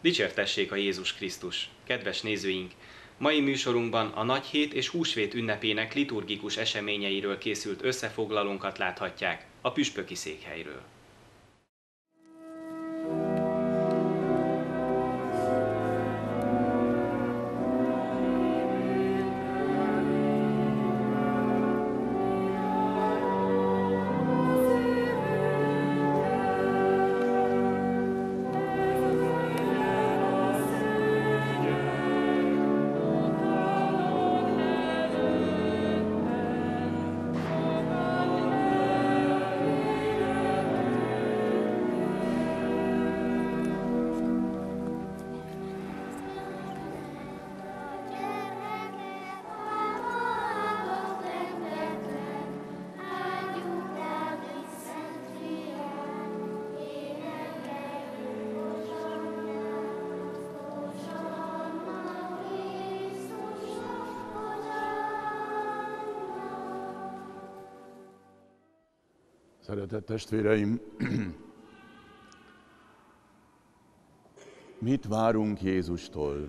Dicsértessék a Jézus Krisztus! Kedves nézőink! Mai műsorunkban a Nagyhét és Húsvét ünnepének liturgikus eseményeiről készült összefoglalónkat láthatják a püspöki székhelyről. Szeretett testvéreim, mit várunk Jézustól?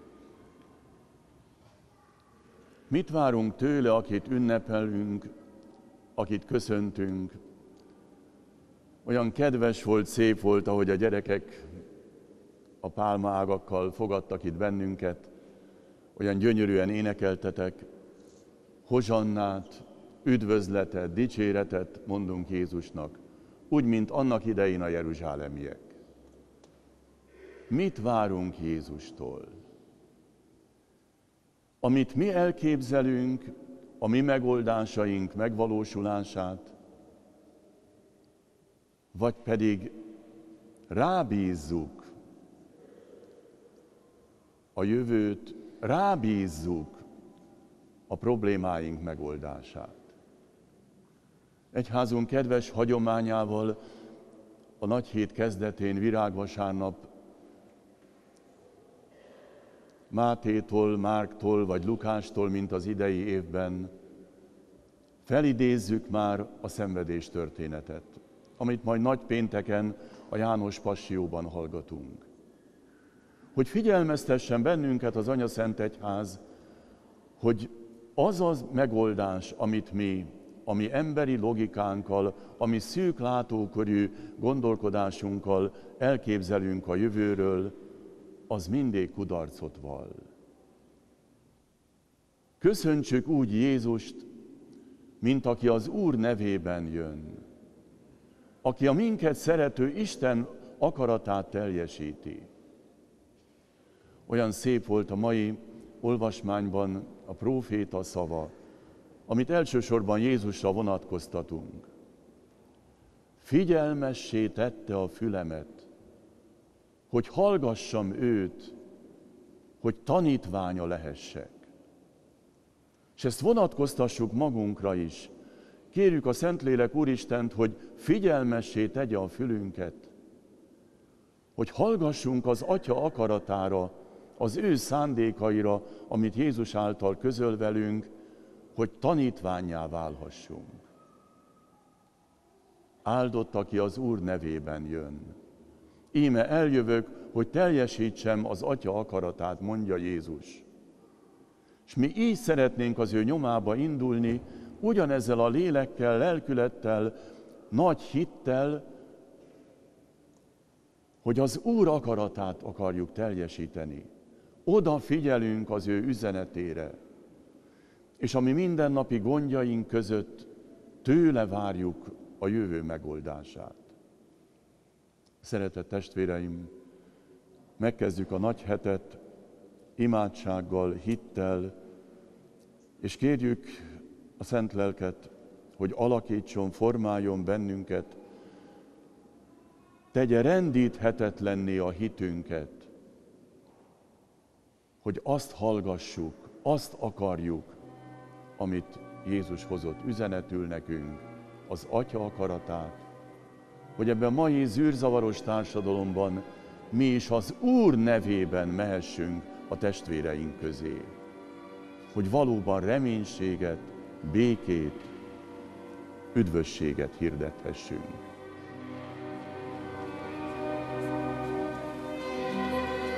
Mit várunk tőle, akit ünnepelünk, akit köszöntünk? Olyan kedves volt, szép volt, ahogy a gyerekek a pálmaágakkal fogadtak itt bennünket, olyan gyönyörűen énekeltetek, hozsannát, üdvözletet, dicséretet mondunk Jézusnak, úgy, mint annak idején a jeruzsálemiek. Mit várunk Jézustól? Amit mi elképzelünk, a mi megoldásaink megvalósulását, vagy pedig rábízzuk a jövőt, rábízzuk a problémáink megoldását. Egyházunk kedves hagyományával a Nagyhét kezdetén, virágvasárnap Mátétól, Márktól vagy Lukástól, mint az idei évben, felidézzük már a szenvedés történetet, amit majd nagypénteken a János Passióban hallgatunk. Hogy figyelmeztessen bennünket az Anyaszent Egyház, hogy az az megoldás, amit mi, a mi emberi logikánkkal, a mi szűk látókörű gondolkodásunkkal elképzelünk a jövőről, az mindig kudarcot vall. Köszöntsük úgy Jézust, mint aki az Úr nevében jön, aki a minket szerető Isten akaratát teljesíti. Olyan szép volt a mai olvasmányban a próféta szava, amit elsősorban Jézusra vonatkoztatunk. Figyelmessé tette a fülemet, hogy hallgassam őt, hogy tanítványa lehessek. És ezt vonatkoztassuk magunkra is. Kérjük a Szentlélek Úristent, hogy figyelmessé tegye a fülünket, hogy hallgassunk az Atya akaratára, az ő szándékaira, amit Jézus által közöl velünk, hogy tanítvánnyá válhassunk. Áldott, aki az Úr nevében jön. Íme eljövök, hogy teljesítsem az Atya akaratát, mondja Jézus. És mi így szeretnénk az ő nyomába indulni, ugyanezzel a lélekkel, lelkülettel, nagy hittel, hogy az Úr akaratát akarjuk teljesíteni. Oda figyelünk az ő üzenetére, és a mi mindennapi gondjaink között tőle várjuk a jövő megoldását. Szeretett testvéreim, megkezdjük a nagy hetet imádsággal, hittel, és kérjük a Szent Lelket, hogy alakítson, formáljon bennünket, tegye rendíthetetlenné a hitünket, hogy azt hallgassuk, azt akarjuk, amit Jézus hozott üzenetül nekünk, az Atya akaratát, hogy ebben a mai zűrzavaros társadalomban mi is az Úr nevében mehessünk a testvéreink közé. Hogy valóban reménységet, békét, üdvösséget hirdethessünk.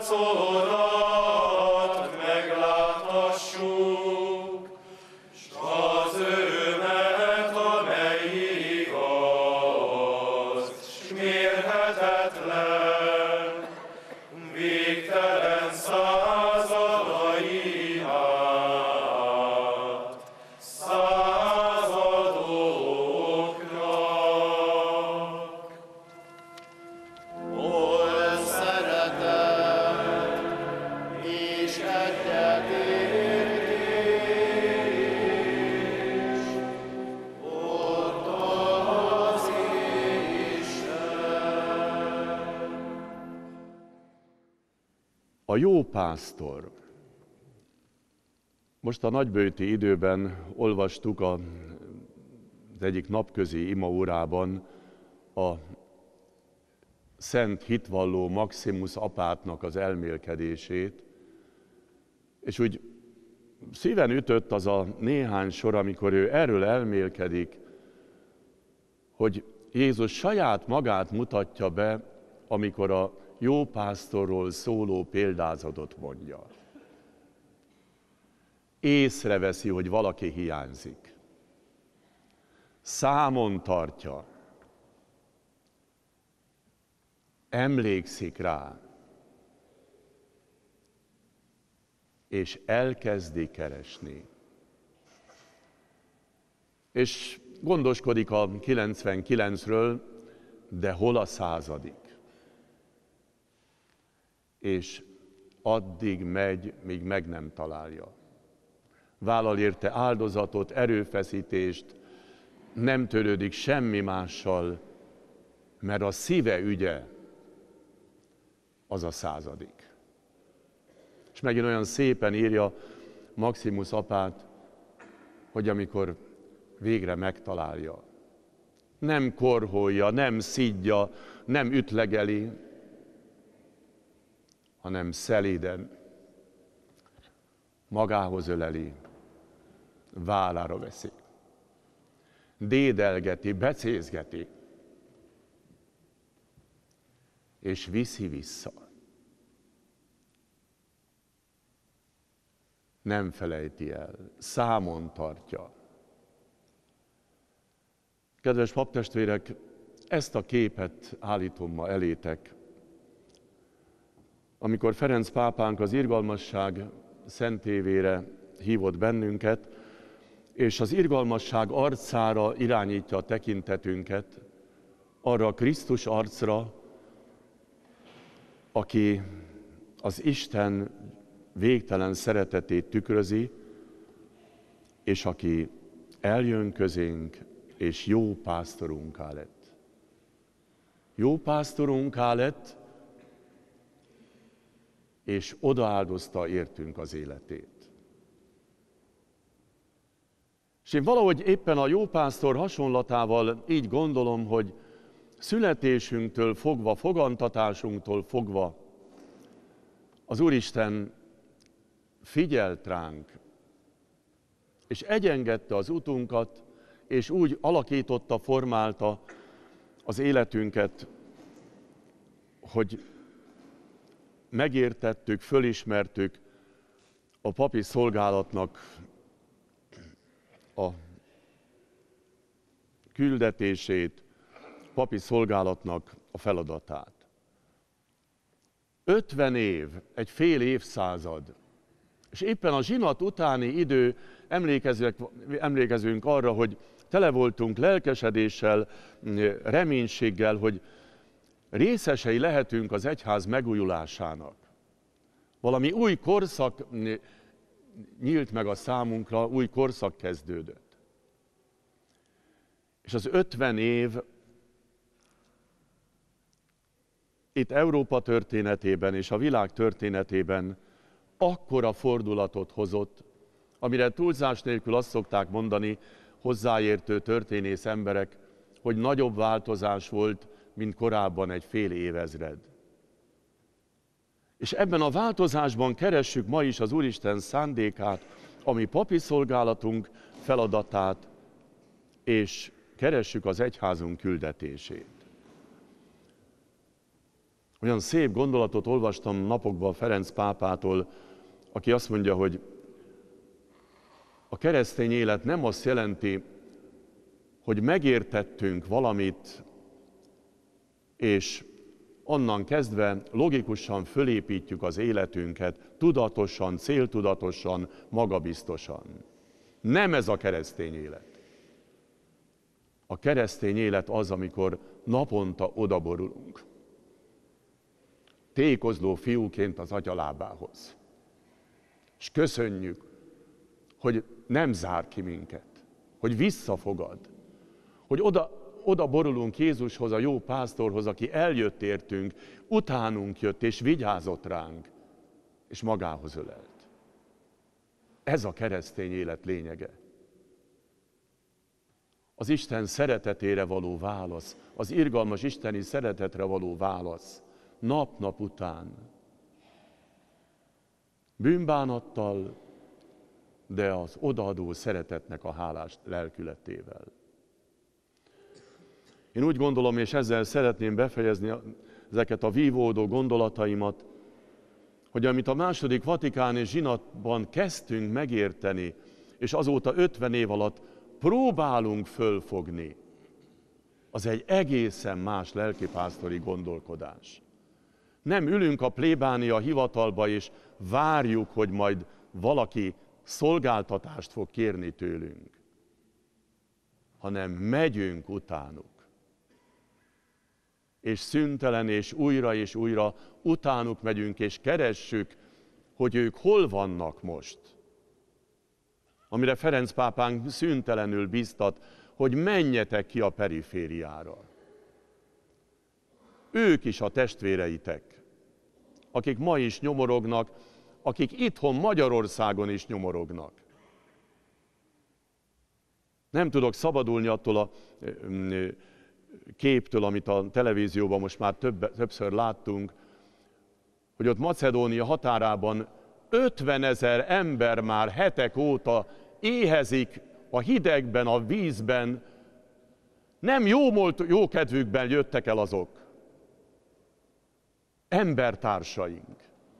arcodat megláthassuk, s az örömet, amely igaz, s mérhetetlen, végtelen századai át, századoknak. Hol szeretet és egyetértés, ott az Isten. A jó pásztor. Most a nagybőti időben olvastuk az egyik napközi imaórában a szent hitvalló Maximus apátnak az elmélkedését, és úgy szíven ütött az a néhány sor, amikor ő erről elmélkedik, hogy Jézus saját magát mutatja be, amikor a jó pásztorról szóló példázatot mondja. Észreveszi, hogy valaki hiányzik. Számon tartja. Emlékszik rá. És elkezdi keresni. És gondoskodik a 99-ről, de hol a 100. És addig megy, míg meg nem találja. Vállal érte áldozatot, erőfeszítést, nem törődik semmi mással, mert a szíve ügye az a 100. És megint olyan szépen írja Maximus apát, hogy amikor végre megtalálja, nem korholja, nem szidja, nem ütlegeli, hanem szelíden magához öleli, vállára veszi, dédelgeti, becézgeti, és viszi vissza. Nem felejti el, számon tartja. Kedves paptestvérek, ezt a képet állítom ma elétek, amikor Ferenc pápánk az irgalmasság szentévére hívott bennünket, és az irgalmasság arcára irányítja a tekintetünket, arra a Krisztus arcra, aki az Isten végtelen szeretetét tükrözi, és aki eljön közénk, és jó pásztorunká lett. Jó pásztorunká lett, és odaáldozta értünk az életét. És én valahogy éppen a jó pásztor hasonlatával így gondolom, hogy születésünktől fogva, fogantatásunktól fogva az Úristen figyelt ránk, és egyengedte az utunkat, és úgy alakította, formálta az életünket, hogy megértettük, fölismertük a papi szolgálatnak a küldetését, papi szolgálatnak a feladatát. 50 év, egy fél évszázad, és éppen a zsinat utáni idő, emlékezünk arra, hogy tele voltunk lelkesedéssel, reménységgel, hogy részesei lehetünk az egyház megújulásának. Valami új korszak nyílt meg a számunkra, új korszak kezdődött. És az 50 év itt Európa történetében és a világ történetében akkora fordulatot hozott, amire túlzás nélkül azt szokták mondani hozzáértő történész emberek, hogy nagyobb változás volt, mint korábban egy fél évezred. És ebben a változásban keressük ma is az Úristen szándékát, ami papi szolgálatunk feladatát, és keressük az egyházunk küldetését. Olyan szép gondolatot olvastam napokban Ferenc pápától, aki azt mondja, hogy a keresztény élet nem azt jelenti, hogy megértettünk valamit, és onnan kezdve logikusan fölépítjük az életünket, tudatosan, céltudatosan, magabiztosan. Nem ez a keresztény élet. A keresztény élet az, amikor naponta odaborulunk. Tékozló fiúként az Atya lábához. És köszönjük, hogy nem zár ki minket, hogy visszafogad, hogy oda borulunk Jézushoz, a jó pásztorhoz, aki eljött értünk, utánunk jött és vigyázott ránk, és magához ölelt. Ez a keresztény élet lényege. Az Isten szeretetére való válasz, az irgalmas isteni szeretetre való válasz, nap-nap után. Bűnbánattal, de az odaadó szeretetnek a hálás lelkületével. Én úgy gondolom, és ezzel szeretném befejezni ezeket a vívódó gondolataimat, hogy amit a második vatikáni zsinatban kezdtünk megérteni, és azóta 50 év alatt próbálunk fölfogni, az egy egészen más lelkipásztori gondolkodás. Nem ülünk a plébánia hivatalba, és várjuk, hogy majd valaki szolgáltatást fog kérni tőlünk, hanem megyünk utánuk. És szüntelen és újra utánuk megyünk, és keressük, hogy ők hol vannak most. Amire Ferenc pápánk szüntelenül biztat, hogy menjetek ki a perifériára. Ők is a testvéreitek, akik ma is nyomorognak, akik itthon Magyarországon is nyomorognak. Nem tudok szabadulni attól a képtől, amit a televízióban most már többször láttunk, hogy ott Macedónia határában 50 000 ember már hetek óta éhezik a hidegben, a vízben. Nem jó kedvükben jöttek el azok. Embertársaink.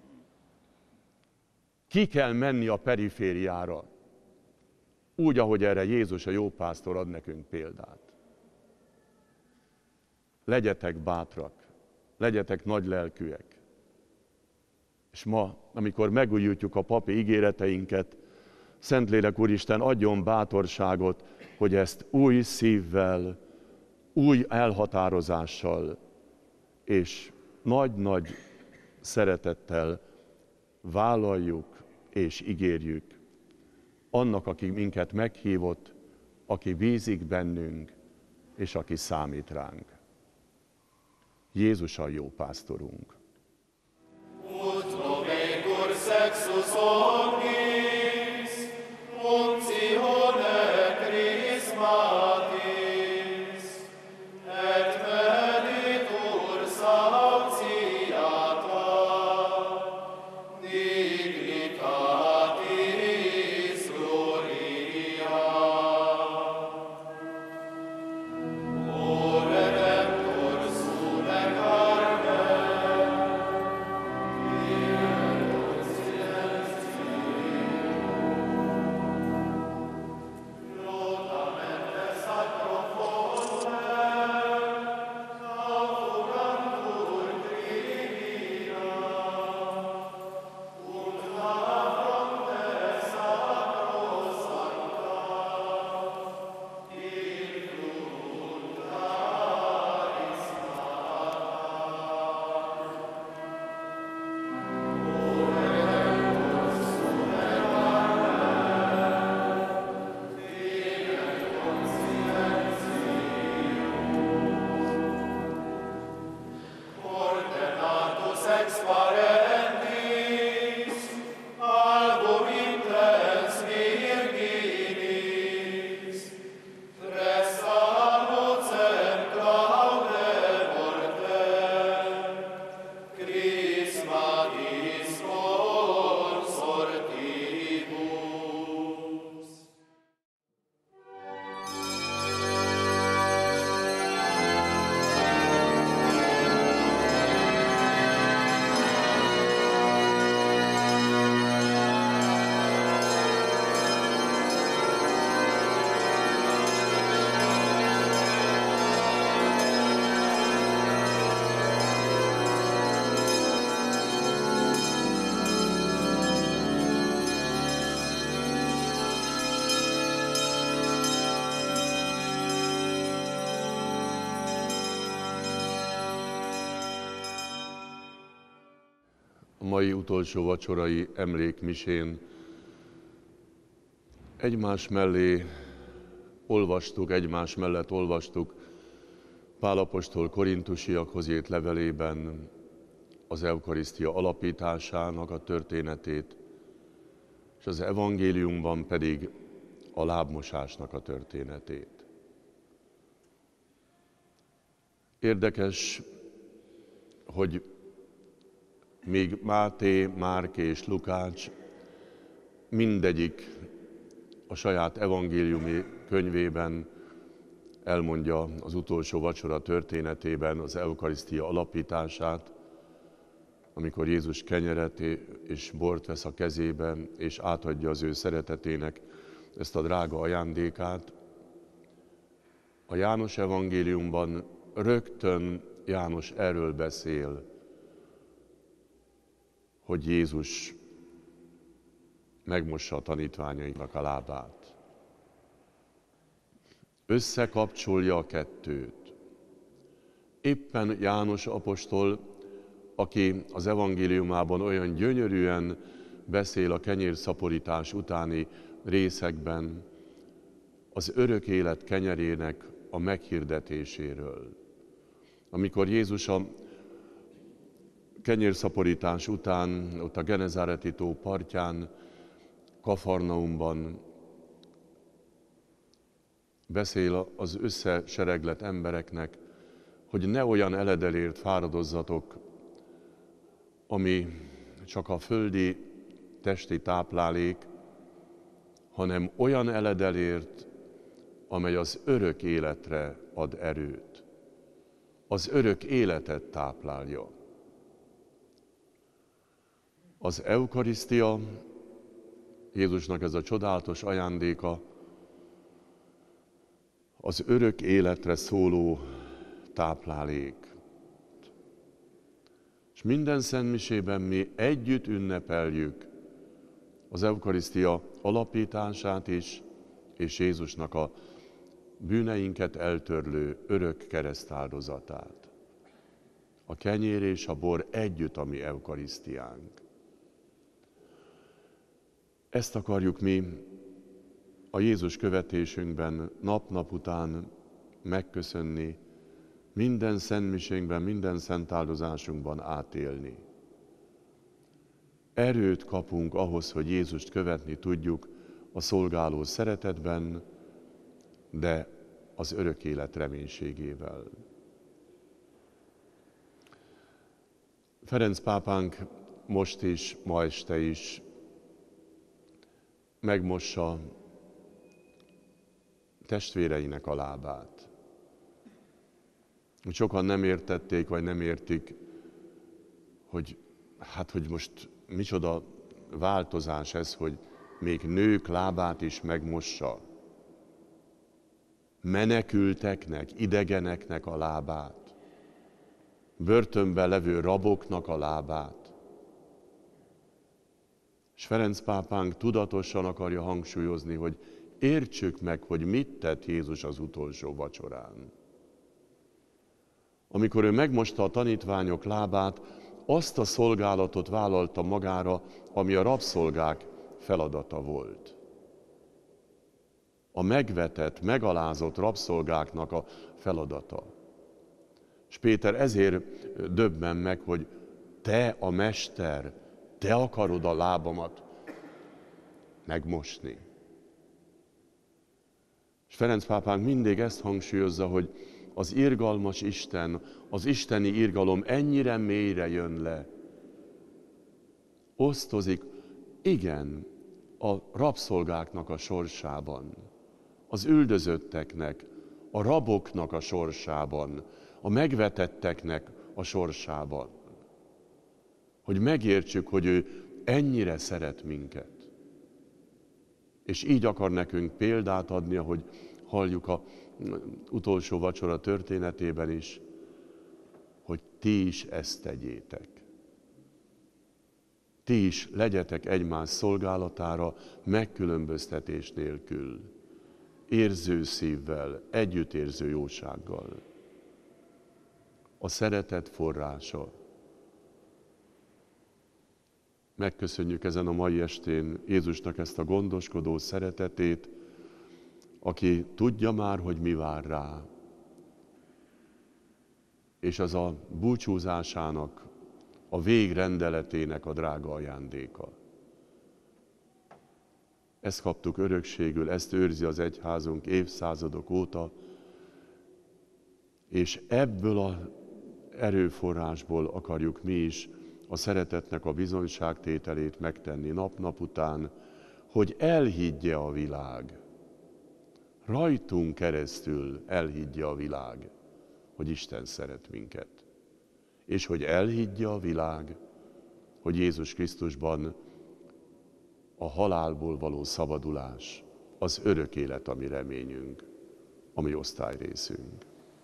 Ki kell menni a perifériára, úgy, ahogy erre Jézus, a jó pásztor ad nekünk példát. Legyetek bátrak, legyetek nagylelkűek. És ma, amikor megújítjuk a papi ígéreteinket, Szentlélek Úristen adjon bátorságot, hogy ezt új szívvel, új elhatározással és nagy-nagy szeretettel vállaljuk és ígérjük annak, aki minket meghívott, aki bízik bennünk, és aki számít ránk. Jézus a jó pásztorunk. Ut novecur sexus omnis, uncione Chrismatis, et meditur sanctiata, dignitatis gloria. O Redemptor sune Carmen, A mai utolsó vacsorai emlékmisén egymás mellett olvastuk Pál apostol korintusiakhoz írt levelében az eukarisztia alapításának a történetét, és az evangéliumban pedig a lábmosásnak a történetét. Érdekes, hogy még Máté, Márk és Lukács mindegyik a saját evangéliumi könyvében elmondja az utolsó vacsora történetében az eukarisztia alapítását, amikor Jézus kenyeret és bort vesz a kezébe, és átadja az ő szeretetének ezt a drága ajándékát. A János evangéliumban rögtön János erről beszél, hogy Jézus megmossa a tanítványainak a lábát. Összekapcsolja a kettőt. Éppen János apostol, aki az evangéliumában olyan gyönyörűen beszél a kenyérszaporítás utáni részekben az örök élet kenyerének a meghirdetéséről. Amikor Jézus a kenyérszaporítás után, ott a Genezáreti tó partján, Kafarnaumban beszél az összesereglett embereknek, hogy ne olyan eledelért fáradozzatok, ami csak a földi testi táplálék, hanem olyan eledelért, amely az örök életre ad erőt, az örök életet táplálja. Az eukarisztia, Jézusnak ez a csodálatos ajándéka, az örök életre szóló táplálék. És minden szentmisében mi együtt ünnepeljük az eukarisztia alapítását is, és Jézusnak a bűneinket eltörlő örök keresztáldozatát. A kenyér és a bor együtt a mi eukarisztiánk. Ezt akarjuk mi a Jézus követésünkben nap-nap után megköszönni, minden szentmisénkben, minden szentáldozásunkban átélni. Erőt kapunk ahhoz, hogy Jézust követni tudjuk a szolgáló szeretetben, de az örök élet reménységével. Ferenc pápánk most is, ma este is megmossa testvéreinek a lábát. Sokan nem értették, vagy nem értik, hogy most micsoda változás ez, hogy még nők lábát is megmossa. Menekülteknek, idegeneknek a lábát, börtönben levő raboknak a lábát. És Ferenc pápánk tudatosan akarja hangsúlyozni, hogy értsük meg, hogy mit tett Jézus az utolsó vacsorán. Amikor ő megmosta a tanítványok lábát, azt a szolgálatot vállalta magára, ami a rabszolgák feladata volt. A megvetett, megalázott rabszolgáknak a feladata. És Péter ezért döbben meg, hogy te a mester, te akarod a lábamat megmosni. És Ferenc pápánk mindig ezt hangsúlyozza, hogy az irgalmas Isten, az isteni irgalom ennyire mélyre jön le. Osztozik, igen, a rabszolgáknak a sorsában, az üldözötteknek, a raboknak a sorsában, a megvetetteknek a sorsában. Hogy megértsük, hogy ő ennyire szeret minket. És így akar nekünk példát adni, ahogy halljuk a utolsó vacsora történetében is, hogy ti is ezt tegyétek. Ti is legyetek egymás szolgálatára megkülönböztetés nélkül, érző szívvel, együttérző jósággal. A szeretet forrása. Megköszönjük ezen a mai estén Jézusnak ezt a gondoskodó szeretetét, aki tudja már, hogy mi vár rá. És az a búcsúzásának, a végrendeletének a drága ajándéka. Ezt kaptuk örökségül, ezt őrzi az egyházunk évszázadok óta, és ebből az erőforrásból akarjuk mi is a szeretetnek a bizonyságtételét megtenni nap-nap után, hogy elhiggye a világ. Rajtunk keresztül elhiggye a világ, hogy Isten szeret minket. És hogy elhiggye a világ, hogy Jézus Krisztusban a halálból való szabadulás, az örök élet, ami reményünk, ami osztályrészünk.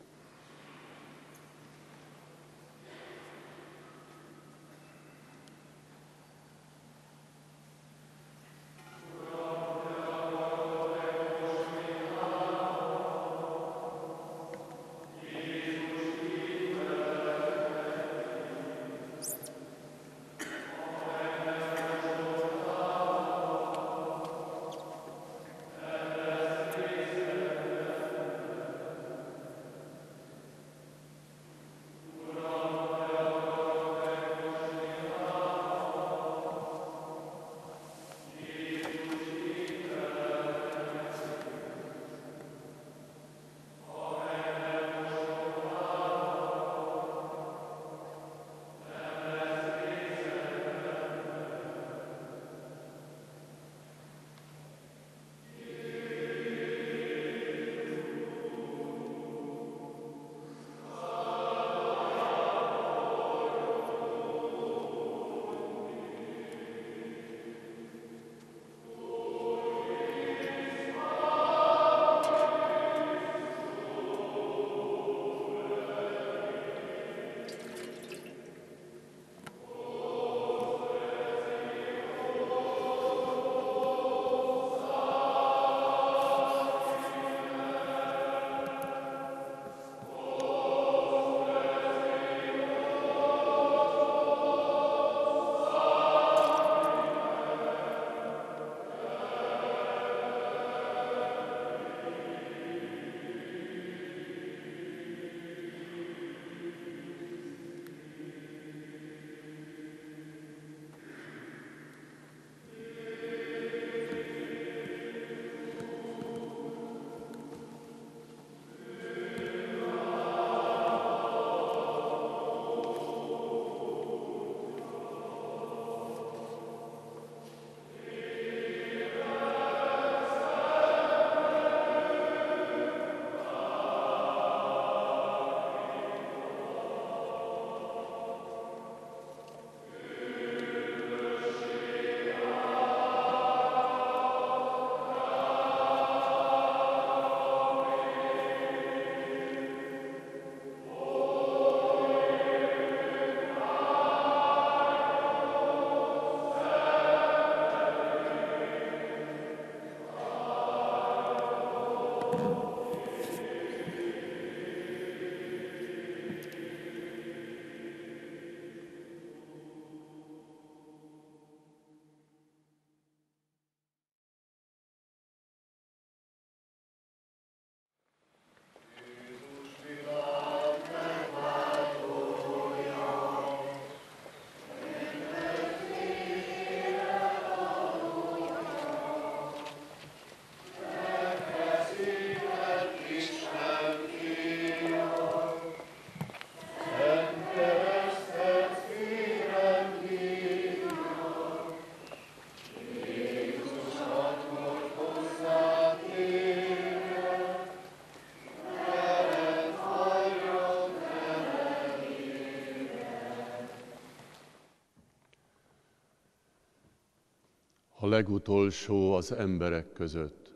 A legutolsó az emberek között.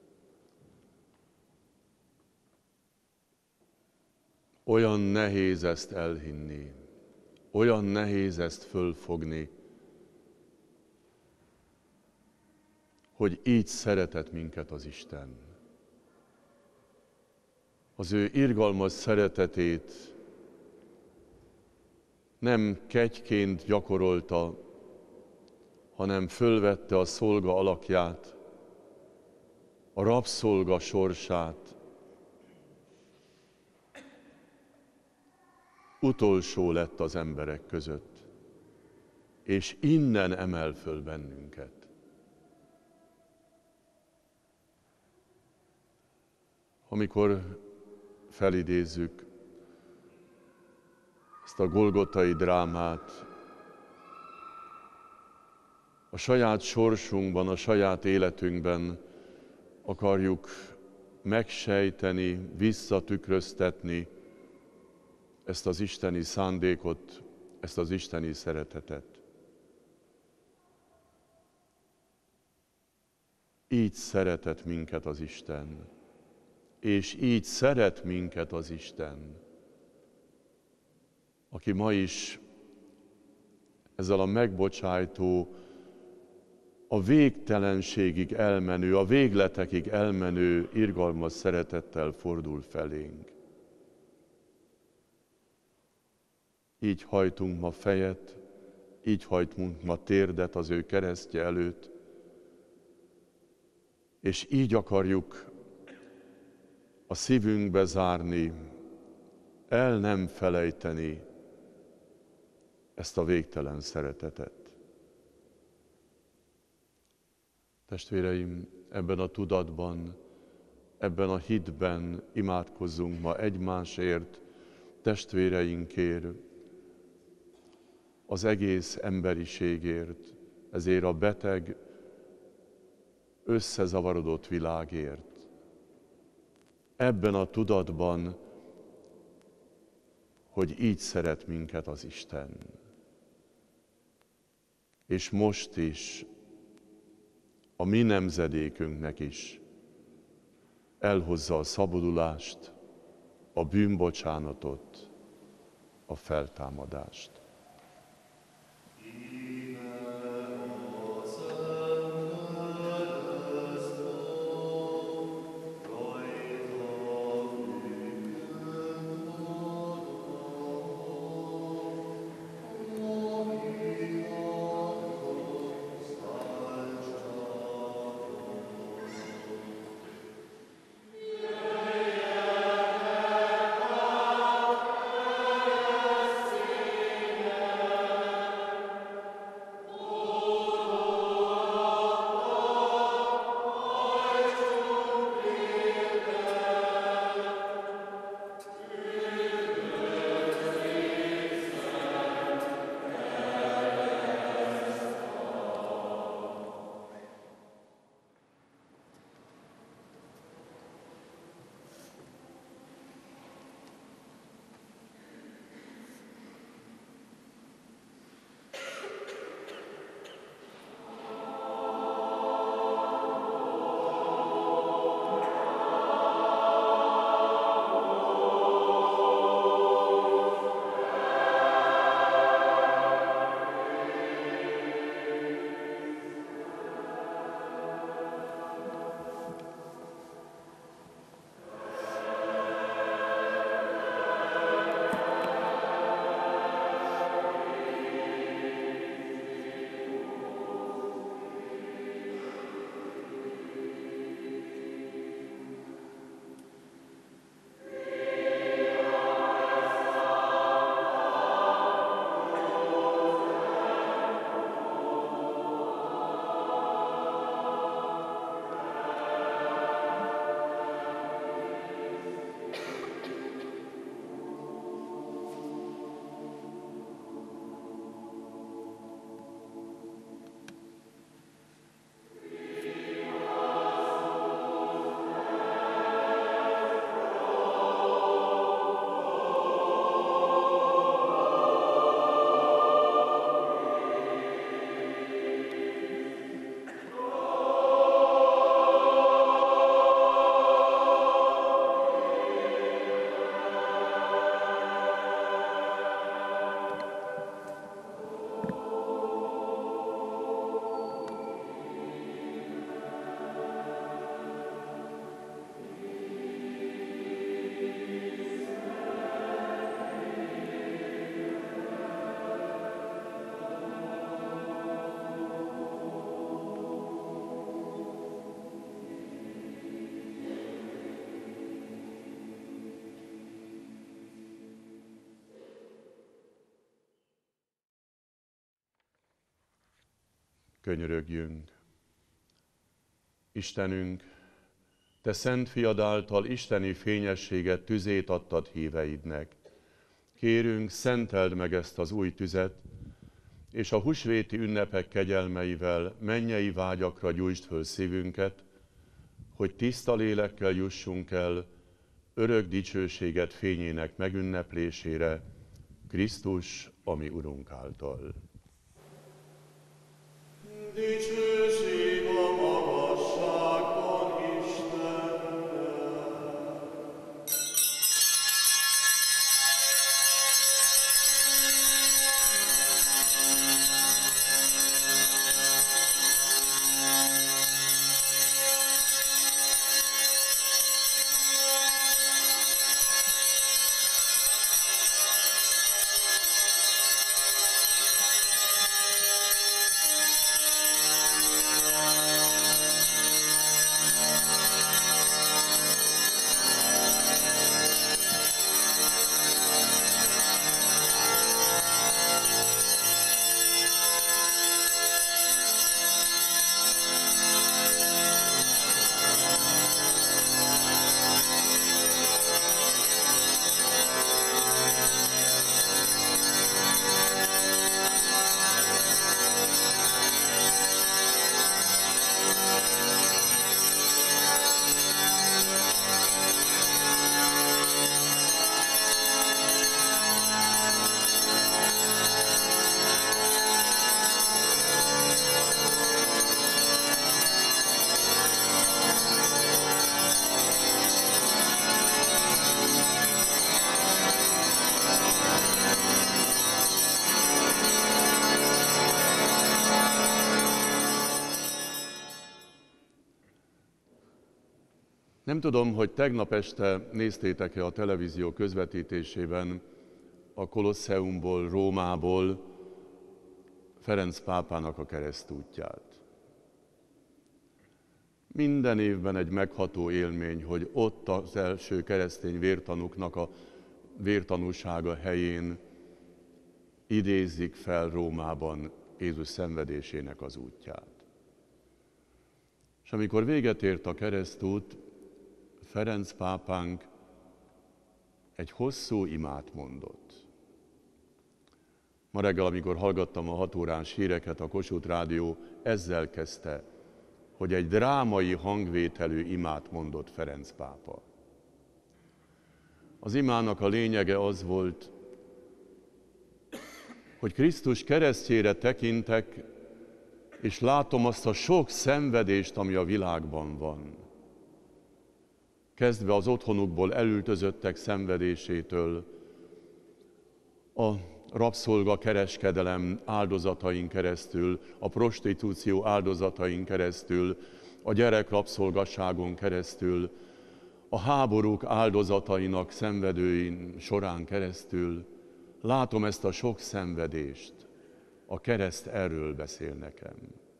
Olyan nehéz ezt elhinni, olyan nehéz ezt fölfogni, hogy így szeretett minket az Isten. Az ő irgalmas szeretetét nem kegyként gyakorolta, hanem fölvette a szolga alakját, a rabszolga sorsát. Utolsó lett az emberek között, és innen emel föl bennünket. Amikor felidézzük ezt a golgotai drámát, a saját sorsunkban, a saját életünkben akarjuk megsejteni, visszatükröztetni ezt az isteni szándékot, ezt az isteni szeretetet. Így szeretett minket az Isten, és így szeret minket az Isten, aki ma is ezzel a megbocsájtó, a végtelenségig elmenő, a végletekig elmenő, irgalmas szeretettel fordul felénk. Így hajtunk ma fejet, így hajtunk ma térdet az ő keresztje előtt, és így akarjuk a szívünkbe zárni, el nem felejteni ezt a végtelen szeretetet. Testvéreim, ebben a tudatban, ebben a hitben imádkozzunk ma egymásért, testvéreinkért, az egész emberiségért, ezért a beteg, összezavarodott világért. Ebben a tudatban, hogy így szeret minket az Isten. És most is a mi nemzedékünknek is elhozza a szabadulást, a bűnbocsánatot, a feltámadást. Amen. Könyörögjünk. Istenünk, Te szent fiad által isteni fényességet, tüzét adtad híveidnek. Kérünk, szenteld meg ezt az új tüzet, és a húsvéti ünnepek kegyelmeivel mennyei vágyakra gyújtsd föl szívünket, hogy tiszta lélekkel jussunk el örök dicsőséget fényének megünneplésére, Krisztus, a mi Urunk által. Dicsőség a magasságban Istennek. Nem tudom, hogy tegnap este néztétek-e a televízió közvetítésében a Kolosseumból, Rómából Ferenc pápának a keresztútját. Minden évben egy megható élmény, hogy ott az első keresztény vértanúknak a vértanúsága helyén idézik fel Rómában Jézus szenvedésének az útját. És amikor véget ért a keresztút, Ferenc pápánk egy hosszú imát mondott. Ma reggel, amikor hallgattam a 6 órás híreket, a Kossuth Rádió ezzel kezdte, hogy egy drámai hangvételű imát mondott Ferenc pápa. Az imának a lényege az volt, hogy Krisztus keresztjére tekintek, és látom azt a sok szenvedést, ami a világban van. Kezdve az otthonukból elültözöttek szenvedésétől, a rabszolgakereskedelem áldozatain keresztül, a prostitúció áldozatain keresztül, a gyerekrabszolgasságon keresztül, a háborúk áldozatainak szenvedőin során keresztül, látom ezt a sok szenvedést. A kereszt erről beszél nekem.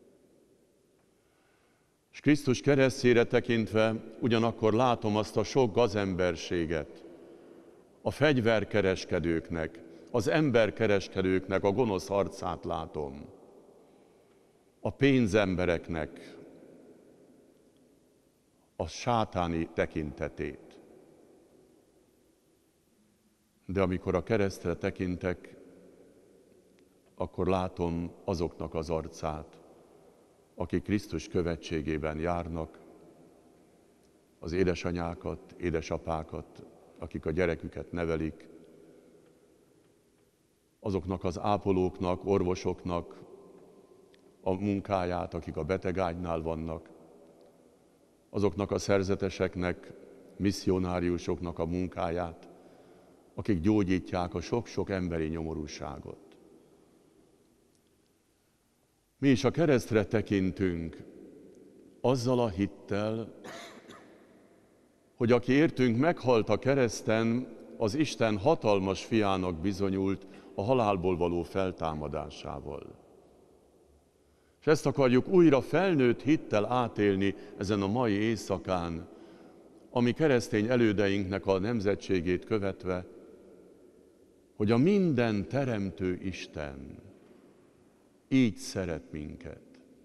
És Krisztus keresztjére tekintve ugyanakkor látom azt a sok gazemberséget, a fegyverkereskedőknek, az emberkereskedőknek a gonosz arcát látom, a pénzembereknek a sátáni tekintetét. De amikor a keresztre tekintek, akkor látom azoknak az arcát, akik Krisztus követségében járnak, az édesanyákat, édesapákat, akik a gyereküket nevelik, azoknak az ápolóknak, orvosoknak a munkáját, akik a betegágynál vannak, azoknak a szerzeteseknek, misszionáriusoknak a munkáját, akik gyógyítják a sok-sok emberi nyomorúságot. Mi is a keresztre tekintünk azzal a hittel, hogy aki értünk meghalt a kereszten, az Isten hatalmas fiának bizonyult a halálból való feltámadásával. És ezt akarjuk újra felnőtt hittel átélni ezen a mai éjszakán, ami keresztény elődeinknek a nemzetségét követve, hogy a minden teremtő Isten így szeret minket.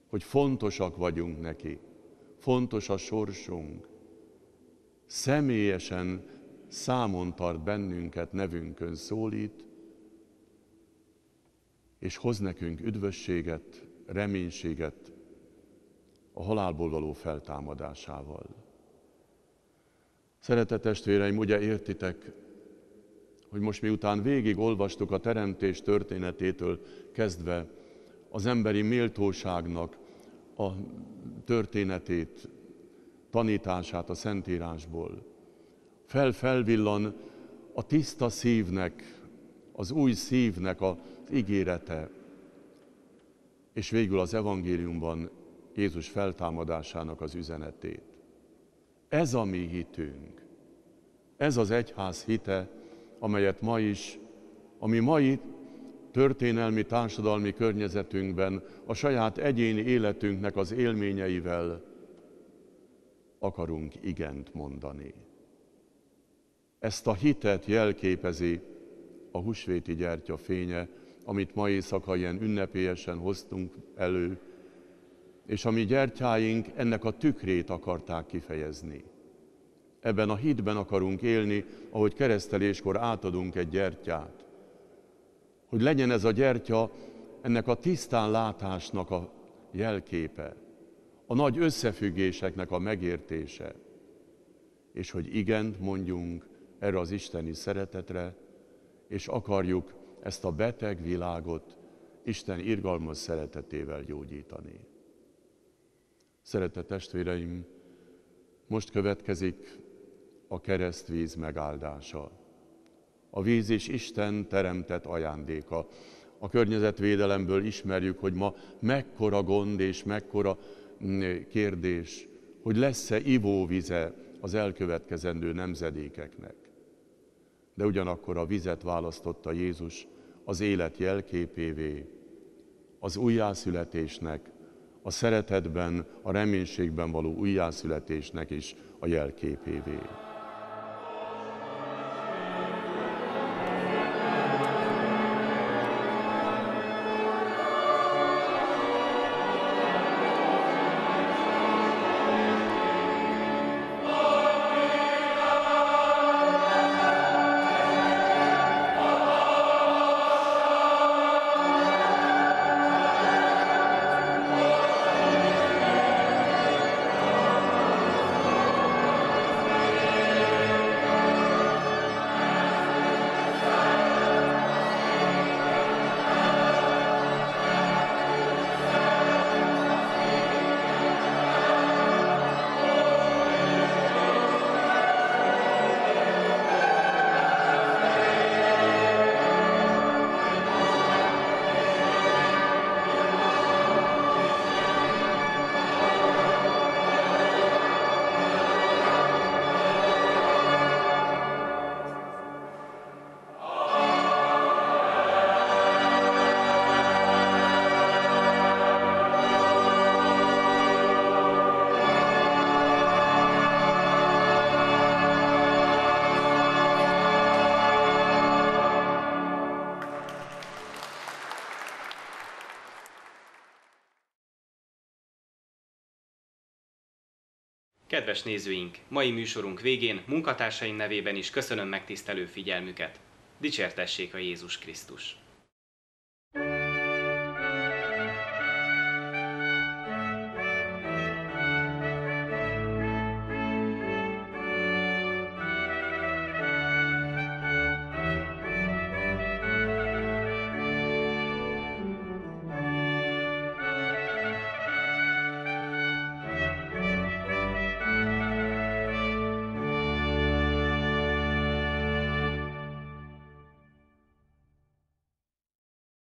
hogy fontosak vagyunk neki, fontos a sorsunk, személyesen számon tart bennünket, nevünkön szólít, és hoz nekünk üdvösséget, reménységet a halálból való feltámadásával. Szeretett testvéreim, ugye értitek, hogy most miután végig olvastuk a teremtés történetétől kezdve az emberi méltóságnak a történetét, tanítását a Szentírásból, felvillan a tiszta szívnek, az új szívnek az ígérete, és végül az evangéliumban Jézus feltámadásának az üzenetét. Ez a mi hitünk, ez az egyház hite, amelyet ma is, ami mai történelmi, társadalmi környezetünkben a saját egyéni életünknek az élményeivel akarunk igent mondani. Ezt a hitet jelképezi a húsvéti gyertya fénye, amit ma éjszaka ilyen ünnepélyesen hoztunk elő, és a mi gyertyáink ennek a tükrét akarták kifejezni. Ebben a hitben akarunk élni, ahogy kereszteléskor átadunk egy gyertyát. Hogy legyen ez a gyertya ennek a tisztán látásnak a jelképe, a nagy összefüggéseknek a megértése, és hogy igent mondjunk erre az isteni szeretetre, és akarjuk ezt a beteg világot Isten irgalmas szeretetével gyógyítani. Szeretett testvéreim, most következik a keresztvíz megáldása. A víz is Isten teremtett ajándéka. A környezetvédelemből ismerjük, hogy ma mekkora gond és mekkora kérdés, hogy lesz-e ivóvize az elkövetkezendő nemzedékeknek. De ugyanakkor a vizet választotta Jézus az élet jelképévé, az újjászületésnek, a szeretetben, a reménységben való újjászületésnek is a jelképévé. Kedves nézőink, mai műsorunk végén munkatársaim nevében is köszönöm megtisztelő figyelmüket. Dicsértessék a Jézus Krisztus!